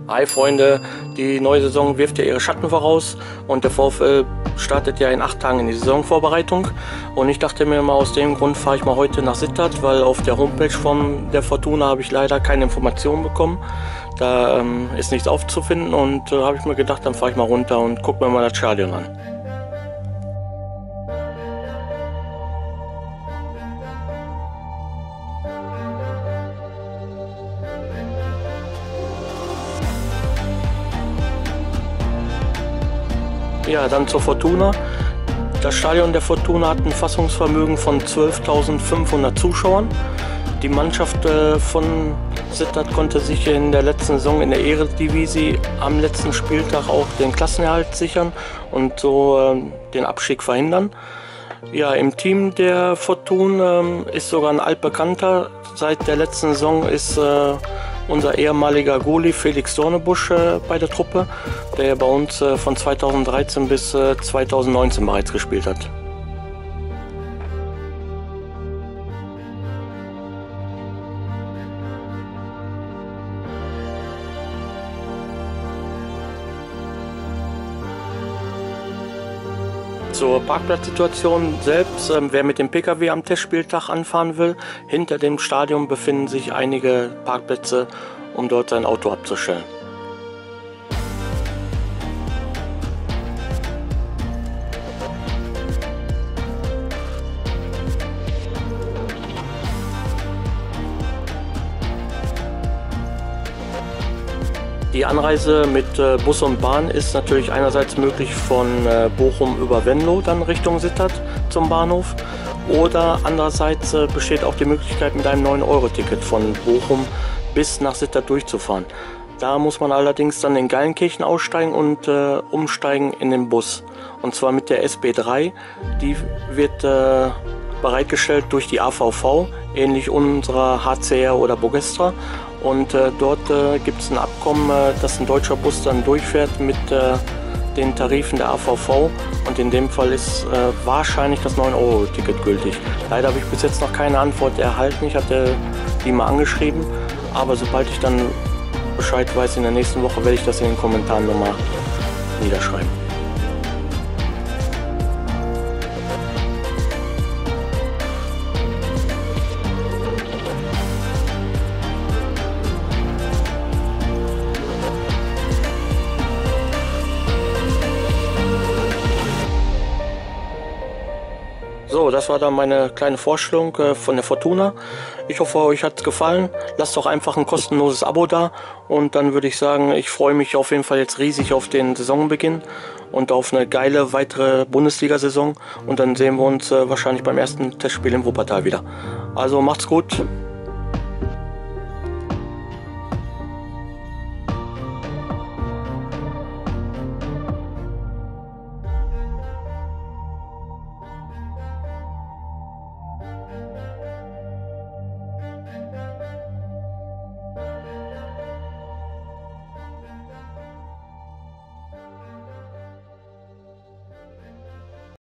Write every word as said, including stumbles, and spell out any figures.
Hi Freunde, die neue Saison wirft ja ihre Schatten voraus und der VfL startet ja in acht Tagen in die Saisonvorbereitung. Und ich dachte mir mal, aus dem Grund fahre ich mal heute nach Sittard, weil auf der Homepage von der Fortuna habe ich leider keine Informationen bekommen. Da ähm, ist nichts aufzufinden und äh, habe ich mir gedacht, dann fahre ich mal runter und gucke mir mal das Stadion an. Ja, dann zur Fortuna. Das Stadion der Fortuna hat ein Fassungsvermögen von zwölftausendfünfhundert Zuschauern. Die Mannschaft äh, von Sittard konnte sich in der letzten Saison in der Eredivisie am letzten Spieltag auch den Klassenerhalt sichern und so äh, den Abstieg verhindern. Ja, im Team der Fortuna äh, ist sogar ein altbekannter. Seit der letzten Saison ist äh, unser ehemaliger Goalie Felix Dornebusch äh, bei der Truppe, der bei uns äh, von zweitausenddreizehn bis äh, zweitausendneunzehn bereits gespielt hat. Zur Parkplatzsituation selbst, äh, wer mit dem P K W am Testspieltag anfahren will, hinter dem Stadion befinden sich einige Parkplätze, um dort sein Auto abzustellen. Die Anreise mit äh, Bus und Bahn ist natürlich einerseits möglich von äh, Bochum über Venlo dann Richtung Sittard zum Bahnhof, oder andererseits äh, besteht auch die Möglichkeit, mit einem neun Euro Ticket von Bochum bis nach Sittard durchzufahren. Da muss man allerdings dann in Geilenkirchen aussteigen und äh, umsteigen in den Bus, und zwar mit der S B drei. Die wird äh, bereitgestellt durch die A V V, ähnlich unserer H C R oder Bogestra. Und äh, dort äh, gibt es ein Abkommen, äh, dass ein deutscher Bus dann durchfährt mit äh, den Tarifen der A V V. Und in dem Fall ist äh, wahrscheinlich das neun Euro Ticket gültig. Leider habe ich bis jetzt noch keine Antwort erhalten. Ich hatte die mal angeschrieben. Aber sobald ich dann Bescheid weiß in der nächsten Woche, werde ich das in den Kommentaren nochmal niederschreiben. So, das war dann meine kleine Vorstellung äh, von der Fortuna. Ich hoffe, euch hat es gefallen. Lasst doch einfach ein kostenloses Abo da, und dann würde ich sagen, ich freue mich auf jeden Fall jetzt riesig auf den Saisonbeginn und auf eine geile weitere Bundesliga-Saison, und dann sehen wir uns äh, wahrscheinlich beim ersten Testspiel in Wuppertal wieder. Also macht's gut.